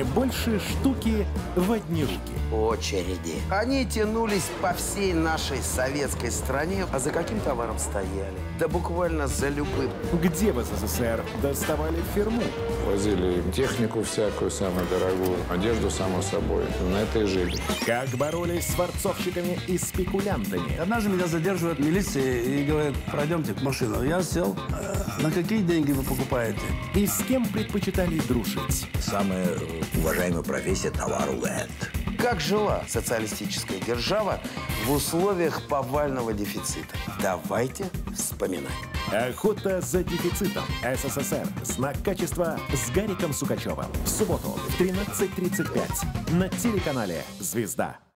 Не больше штуки в одни руки. Очереди. Они тянулись по всей нашей советской стране, а за каким товаром стояли? Да буквально за любым. Где в СССР доставали фирму? Возили технику всякую, самую дорогую, одежду, само собой. На это и жили. Как боролись с форцовщиками и спекулянтами? Однажды меня задерживает милиция и говорит: пройдемте к машину. Я сел. На какие деньги вы покупаете? И с кем предпочитали дружить? Самая уважаемая профессия – товаруленд. Как жила социалистическая держава в условиях повального дефицита? Давайте вспоминать. Охота за дефицитом. СССР. Знак качества с Гариком Сукачевым. В субботу в 13:35 на телеканале «Звезда».